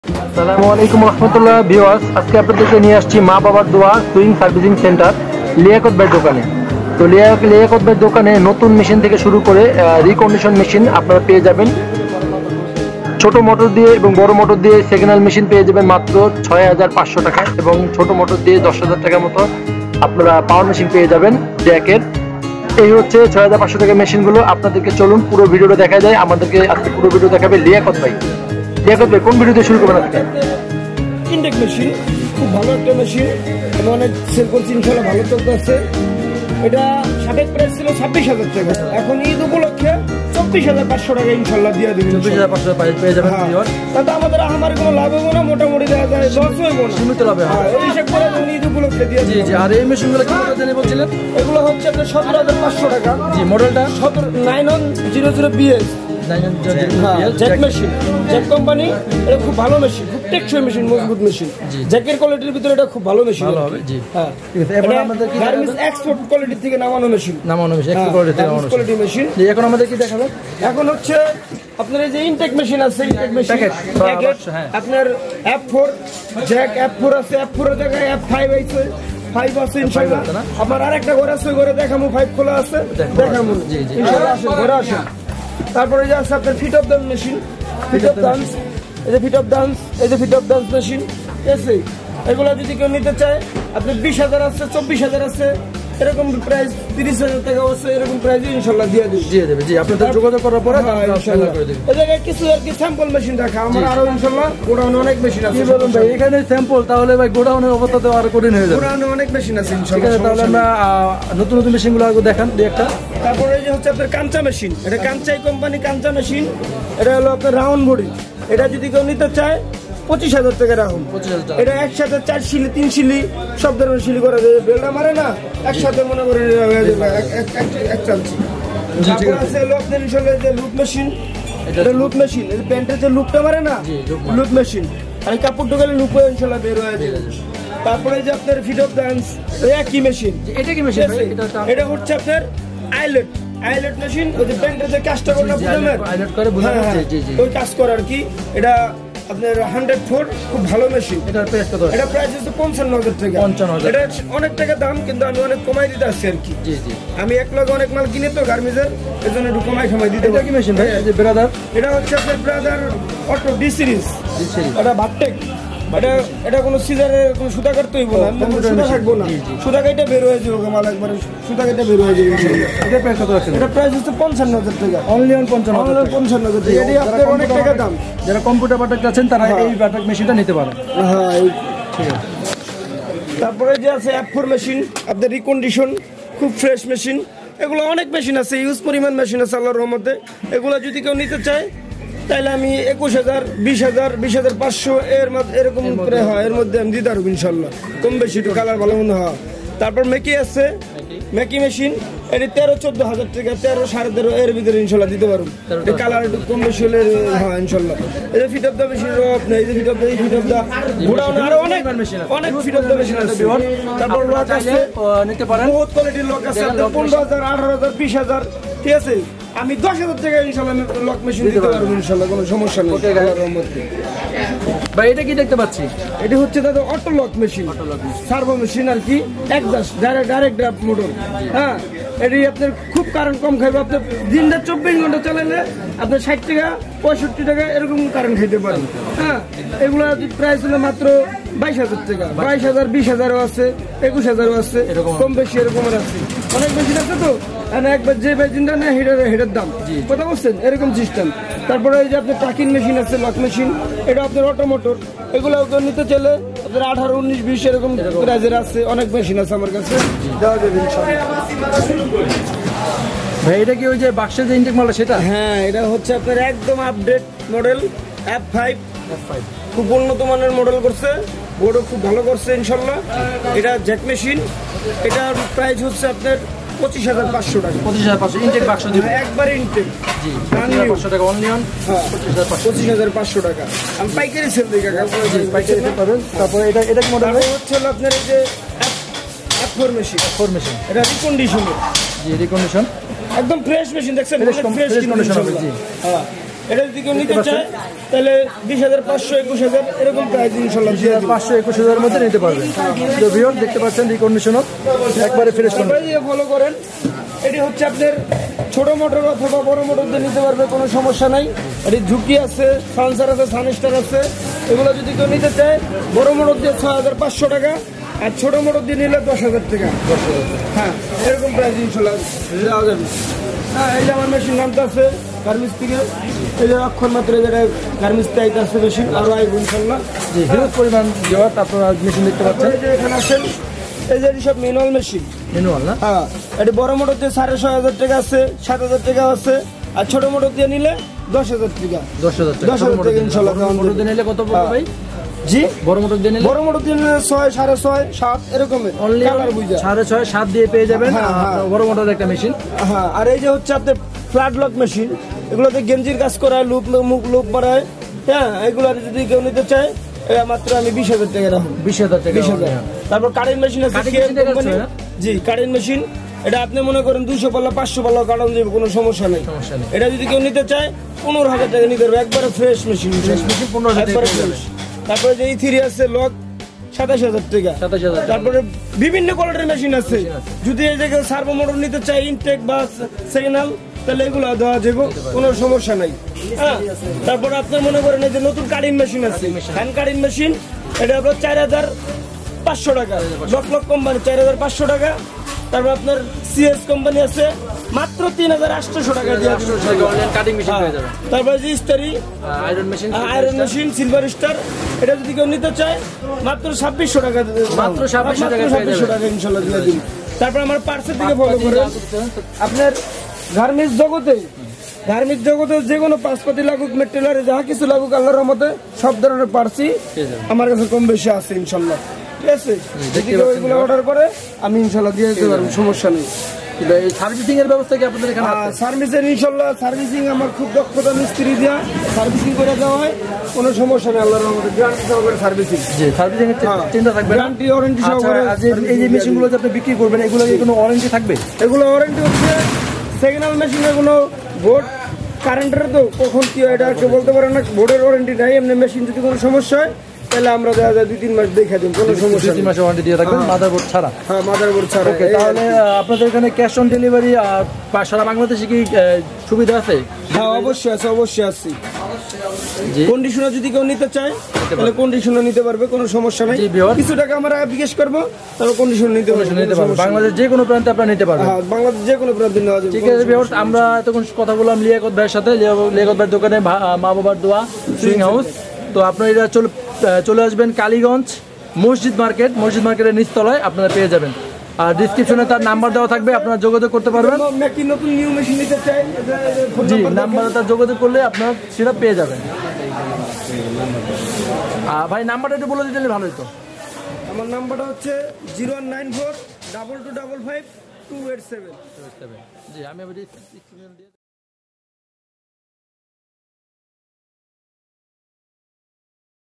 আসসালামু আলাইকুম রহমতুল্লাহ ভিউয়ার্স, আজকে আপনাদেরকে নিয়ে আসছি মা বাবার দোয়া সুইং সার্ভিসিং সেন্টার লিয়াকত ভাইয়ের দোকানে। তো লিয়াকত ভাইয়ের দোকানে নতুন মেশিন থেকে শুরু করে রিকন্ডিশন মেশিন আপনারা পেয়ে যাবেন। ছোট মোটর দিয়ে এবং বড় মোটর দিয়ে সেকেন্ড হ্যান্ড মেশিন পেয়ে যাবেন মাত্র 6500 টাকায়, এবং ছোট মোটর দিয়ে 10,000 টাকার মতো আপনারা পাওয়ার মেশিন পেয়ে যাবেন জ্যাকের। এই হচ্ছে 6500 টাকার মেশিনগুলো। আপনাদেরকে চলুন পুরো ভিডিওটা দেখা যায়। আমাদেরকে আজকে পুরো ভিডিও দেখাবে লিয়াকত ভাই। লিয়াকত ভাই, কোন ভিডিওতে শুরু করবেন আজকে? ইনটেক মেশিন, খুব ভালো একটা মেশিন, আমি অনেক সেল করছি, ইনশাল্লাহ ভালো চলতেছে। এটা সাবেক প্রাইস ছিল 26,000 টাকা, এখন ঈদ উপলক্ষে 24,500 টাকা ইনশাল্লাহ দিয়ে দিবেন। 24,500 পেয়ে যাবেন। তাতে আমাদের আমার কোনো লাভ হবে না, মোটামুটি দেখা যায় লস হইব না, সীমিত লাভ হবে। ওই হিসাব করে ঈদ উপলক্ষে দিয়ে দিবেন। জি, আর এই মেশিনগুলো কি মডেল জানি বলছিলেন? এগুলো হচ্ছে আপনার 17,500 টাকা। জি, মডেলটা 9100BS Jack machine, Jack company. এটা খুব ভালো মেশিন, খুব টেকসই মেশিন, মজবুত মেশিন। জ্যাকের কোয়ালিটির ভিতরে এটা খুব ভালো মেশিন হবে। জি হ্যাঁ, ঠিক আছে। এবার আমাদের কি গার্মেন্টস এক্সপোর্ট কোয়ালিটি থেকে নামানো মেশিন, এক্সপোর্ট কোয়ালিটি মেশিন। এখন আমাদের কি দেখাবেন? এখন হচ্ছে আপনার এই যে ইনটেক মেশিন আছে, ইনটেক মেশিন প্যাকেট, আপনার F4 জ্যাক F4 আছে, F4 এর জায়গায় F5 আছে, 5 আছে ইনশাআল্লাহ। আপনার আরেকটা ঘর আছে, ঘরে দেখামু 5 খোলা আছে, দেখামু ইনশাআল্লাহ। আসেন ঘরে আসেন। তারপরে যে আছে আপনার fit of dance machine, fit of dance, এই যে ফিট অফ ডান্স, এই যে ফিট অফ ডান্স মেশিন, ঠিক আছে। এগুলো যদি কেউ নিতে চায়, আপনার 20,000 আছে, 24,000 আছে, এরকম প্রাইস 30,000 টাকা আছে, এরকম প্রাইস ইনশাআল্লাহ দিয়ে দেবে। জি, আপনাদের যোগাযোগ করার পরে ইনশাআল্লাহ করে দেব। এই জায়গায় কিছু আর কি স্যাম্পল মেশিন রাখা, আমার আরো ইনশাআল্লাহ গোডাউনে অনেক মেশিন আছে। কি বলুন ভাই, এখানে স্যাম্পল, তাহলে ভাই গোডাউনের অবস্থা তো আরো কঠিন হয়ে যাবে। গোডাউনে অনেক মেশিন আছে ইনশাআল্লাহ। তাহলে আমরা নতুন নতুন মেশিনগুলো আগে দেখান দুই একটা। তারপরে এই যে হচ্ছে আপনার কাঞ্চা মেশিন, এটা কাঞ্চাই কোম্পানি কাঞ্চা মেশিন। এটা হলো আপনার রাউন্ড বডি। এটা যদি কেউ নিতে চায় 25,000 টাকা রাখুন। এটা একসাথে 4 শিলি 3 শিলি সব ধরনের শিলি করা যায়, বেলটা মারে না, একসাথে মনে করে এক চালছি। তারপর আছে হলো আপনার ইনশাআল্লাহ যে লুপ মেশিন, এটা লুপ মেশিন, এই প্যান্টের যে লুপটা মারে না, লুপ মেশিন। আর কাপড় ঢোকালে লুপ ইনশাআল্লাহ বের হয়ে যাবে। তারপরে যে আপনার ফিট অফ ডান্স, একই মেশিন। এটা কি মেশিন? এটা হচ্ছে আপনার আইলেট মেশিন, ওই যে প্যান্টের যে কাজটা করে না, আইলেট করে বুঝা যাচ্ছে, ওই কাজ করে আর কি। এটা আপনার 104, খুব ভালো মেশিন। এটার প্রাইস কত? এটা প্রাইস হচ্ছে 55,000 টাকা। 55,000, এটা অনেক টাকা দাম, কিন্তু আমি অনেক কমাই দিতে আসছি আর কি। জি জি, আমি এক লগে অনেক মাল কিনে তো গার্মেন্টসের, এর জন্য একটু কমাই দিতে। এটা কি মেশিন ভাই? এই যে ব্রাদার, এটা হচ্ছে আপনার ব্রাদার অটো ডি সিরিজ। এটা ভাটটেক। এটা কোনো সিজারে কোনো সুতা কাটতে হইব না, সুতা থাকবো না, সুতা কাটা বের হয়ে যাবে মাল, একবারে সুতা কাটা বের হয়ে যাবে। এটা প্রাইস কত আছে? এটা প্রাইস হচ্ছে 55,000 টাকা। অনলি 55,000 টাকা। এটি আপনার অনেক টাকা দাম। যারা কম্পিউটার বাটাক যাচ্ছেন তারা এই বাটাক মেশিনটা নিতে পারেন। হ্যাঁ, ঠিক আছে। তারপরে যে আছে F4 মেশিন, আপনার রিকন্ডিশন, খুব ফ্রেশ মেশিন। এগুলো অনেক মেশিন আছে, ইউজ পরিমাণ মেশিন আছে আল্লাহর রহমতে। এগুলো যদি কেউ নিতে চায় তাহলে আমি 21,000, 20,000, 20,500 এরকম করে হয়, এর মধ্যে আমি দিতে পারবো ইনশাল্লাহ, কম বেশি একটু কালার ভালো মনে হয়। তারপর মেকি আছে, মেকি মেশিন, এটি 13-14,000 টাকা, 13, 13.5 এর ভিতরে ইনশাল্লাহ দিতে পারবো। কালার একটু কম বেশি হলে হয় ইনশাল্লাহ। এই যে ফিট অফ দা মেশিন, এই যে ফিট অফ দা গোডাউন, আরো অনেক ফিট অফ দা মেশিন আছে। তারপর লক আছে, নিতে পারেন, বহুত কোয়ালিটির লক আছে, 15,000, 18,000, 20,000, ঠিক আছে। আমি 10,000 টাকা ইনশাআল্লাহ লক মেশিন দিতে পারবো ইনশাআল্লাহ, কোনো সমস্যা নেই। ভাই এটা কি দেখতে পাচ্ছি? এটি হচ্ছে দাদা auto lock machine, servo machine আর কি, একজাস্ট ডাইরেক্ট মোটর। হ্যাঁ, এটি আপনার খুব কারেন্ট কম খাইবে। আপনার দিনটা 24 ঘন্টা চালালে আপনার 60 টাকা 65 টাকা এরকম কারেন্ট খাইতে পারেন। হ্যাঁ, এগুলো প্রাইস হলো মাত্র 22,000 টাকা। 22,000, 20,000 আছে, 21,000 আছে, কম বেশি এরকমের আছে, অনেক বেশি আছে। তো একবার যে বেজিনটা নেয় হেডের দাম, কথা বলছেন, এরকম সিস্টেম। তারপরে এই যে আপনার টাকিং মেশিন আছে, লক মেশিন, এটা আপনার অটো মোটর। এগুলো নিতে চাইলে আপনার 18, 19, 20 এরকম প্রাইজের আছে, অনেক মেশিন আছে আমার কাছে, দেওয়া যাবে ইনশাআল্লাহ। ভাই এটা কি ওই যে বাক্সের যে ইনটেক মালটা সেটা? হ্যাঁ, এটা হচ্ছে আপনার একদম আপডেট মডেল F5, খুব উন্নত মানের মডেল করছে, বোর্ডও খুব ভালো করছে ইনশাআল্লাহ। এটা জ্যাক মেশিন, এটার প্রাইস হচ্ছে আপনার 25,500 টাকা। 25,500 ইনটেক বাক্স দিবেন একবার ইনটেক, 25,500 টাকা অনলি অন। 25,500 টাকা। আমি পাইকারি সেল দিই কাকা, পাইকারি সেল পাবেন। তারপরে এটা কি মডেল হচ্ছে আপনার এই যে F4 মেশিন, এটা রিকন্ডিশন। জি, রিকন্ডিশন, একদম ফ্রেশ মেশিন, দেখছেন ফ্রেশ কন্ডিশন হবে। জি হ্যাঁ, এটা যদি কেউ নিতে চায় তাহলে 20,500 21,000 এরকম প্রাইস ইনশাআল্লাহ 500 21,000 এর মধ্যে নিতে পারবেন। তো ভিউয়ার দেখতে পাচ্ছেন রিকন্ডিশন একবারে ফ্রেশ কন্ডিশন। দিয়ে ফলো করেন। এটি হচ্ছে আপনার ছোট মোটর অথবা বড় মোটর দিয়ে নিতে পারবে, কোনো সমস্যা নাই। এটি ঝুঁকি আছে, সানসার আছে, সানস্টার আছে। এগুলো যদি কেউ নিতে চায় বড় মোটর দিয়ে 6,500 টাকা, আর ছোট মোটর দিয়ে নিলে 10,000 টাকা। হ্যাঁ, এরকম প্রাইস ইনশাআল্লাহ দেওয়া যাবে। হ্যাঁ, এই যে আমার মেশিন নামটা আছে গার্মেন্টস থেকে, এই যে অক্ষর মাত্র যেটা গার্মেন্টস টাইপ আছে মেশিন, আরও আইব ইনশাআল্লাহ। জি, হিউজ পরিমাণ ভিউয়ার আপনারা মেশিন দেখতে পাচ্ছেন। এই যে এখানে আসেন, এই যে সব ম্যানুয়াল মেশিন। ম্যানুয়াল না? হ্যাঁ, এটি বড় মোটর দিয়ে 6,500 টাকা আছে, 7,000 টাকা আছে, আর ছোট মোটর দিয়ে নিলে 10,000 টাকা। 10,000 টাকা। 10,000 টাকা ইনশাআল্লাহ। মোটর দিয়ে নিলে কত পড়বে ভাই? জি, বড় মোটর দিয়ে নিলে? বড় মোটর দিয়ে নিলে 6, 6.5, 7 এরকমের। অনলি কালার বুঝা। 6.5 7 দিয়ে পেয়ে যাবেন হ্যাঁ, হ্যাঁ। বড় মোটর একটা মেশিন। হ্যাঁ, আর এই যে হচ্ছে আপনার ফ্ল্যাট লক মেশিন, এগুলোতে গেঞ্জির কাজ করায়, লুপ মুখ লুপ মারায়। হ্যাঁ, এগুলো যদি কেউ নিতে চায় মাত্র আমি 20,000 টাকা রাখুন। 20,000 টাকা। 20,000। তারপর কারেন্ট মেশিন আছে। জি, কারেন্ট মেশিন। এটা আপনি মনে করেন 200 পাল্লা 500 পাল্লা কারণ যাবে, কোনো সমস্যা নেই। এটা যদি কেউ নিতে চায় 15,000 টাকা নিতে পারবে, একবারে ফ্রেশ মেশিন। 15,000 টাকা। তারপরে যে E3 আছে লক 27,000 টাকা। 27,000। তারপরে বিভিন্ন কোয়ালিটির মেশিন আছে। যদি এই জায়গায় সার্ভো মোটর নিতে চাই, ইনটেক বা সিগন্যাল, তাহলে এগুলো দেওয়া যাবে, কোনো সমস্যা নাই। হ্যাঁ, তারপরে আপনার মনে করেন এই যে নতুন কাটিং মেশিন আছে, হ্যান্ড কাটিং মেশিন, এটা আপনার 4,500 টাকা। লক কোম্পানি 4,500 টাকা। তারপর আপনার সিএস কোম্পানি আছে মাত্র 3,800 টাকা দিয়ে কাটিং মেশিন পেয়ে যাবেন। তারপরে যে ইস্তারি আয়রন মেশিন সিলভার স্টার, এটা যদি কেউ নিতে চায় মাত্র 2,600 টাকা। মাত্র 2,600 টাকা ইনশাআল্লাহ দিয়ে দিন। তারপর আমার পার্সের দিকে ফলো করেন। আপনার গার্মেন্টস জগতে যে কোনো পাঁচপাতি লাগুক, মেটেরিয়ালে যা কিছু লাগুক, আল্লাহর রহমতে সব ধরনের পার্সি আমার কাছে কম বেশি আছে ইনশাআল্লাহ। ঠিক আছে, যদি কেউ এগুলো অর্ডার করে আমি ইনশাআল্লাহ দিয়ে দিতে পারবো, সমস্যা নেই। সার্ভিসিং এর ব্যবস্থা কি আপনাদের এখানে আছে? সার্ভিসের ইনশাআল্লাহ সার্ভিসিং আমার খুব দক্ষতা মিস্ত্রি দিয়া সার্ভিসিং করে দেওয়া হয়, কোনো সমস্যা নেই আল্লাহর রহমতে। গ্যারান্টি সহকারে সার্ভিসিং। জি, সার্ভিসিং এর চিন্তা থাকবে না? গ্যারান্টি ওয়ারেন্টি সহকারে। এই যে মেশিনগুলো যে আপনি বিক্রি করবেন, এগুলো কি কোনো ওয়ারেন্টি থাকবে? এগুলো ওয়ারেন্টি হচ্ছে সিগন্যাল মেশিনের কোনো বোর্ড কারেন্টের তো কখন কি হয় এটা কেউ বলতে পারে না, বোর্ডের ওয়ারেন্টি নাই। এমনি মেশিন যদি কোনো সমস্যা হয় তাহলে আমরা দেখা যায় 2-3 মাস দেখে দিন, কোনো সমস্যা 2-3 মাসের ওয়ারেন্টি দিয়ে থাকবেন মাদারবোর্ড ছাড়া। হ্যাঁ, মাদারবোর্ড ছাড়া। ওকে, তাহলে আপনাদের এখানে ক্যাশ অন ডেলিভারি সারা বাংলাদেশে কি সুবিধা আছে? হ্যাঁ, অবশ্যই আছে, অবশ্যই আছে। কন্ডিশনার যদি কেউ নিতে চায় তাহলে কন্ডিশনার নিতে পারবে, কোনো সমস্যা নেই। কিছু টাকা আমরা বিকাশ করবো, তারপর কন্ডিশনার নিতে পারবে। বাংলাদেশ যে কোনো প্রান্তে আপনারা নিতে পারবেন। হ্যাঁ, বাংলাদেশ যে কোনো প্রান্তে নেওয়া যাবে। ঠিক আছে ভিউয়ার্স, আমরা এতক্ষণ কথা বললাম লিয়াকত ভাইয়ের সাথে। লিয়াকত ভাইয়ের দোকানে মা বাবার দোয়া সুইং হাউস। তো আপনারা চলে আসবেন কালীগঞ্জ মসজিদ মার্কেটের নিচতলায় আপনারা পেয়ে যাবেন। আর ডিসক্রিপশনে তার নাম্বার দেওয়া থাকবে, আপনারা যোগাযোগ করতে পারবেন। নাকি নতুন নিউ মেশিন নিতে চাই, জি, নাম্বারে তার যোগাযোগ করলে আপনারা সেটা পেয়ে যাবেন। ভাই নাম্বারটা একটু বলে দিলে ভালো হতো। আমার নাম্বারটা হচ্ছে 0194 2255 287। জি, আমি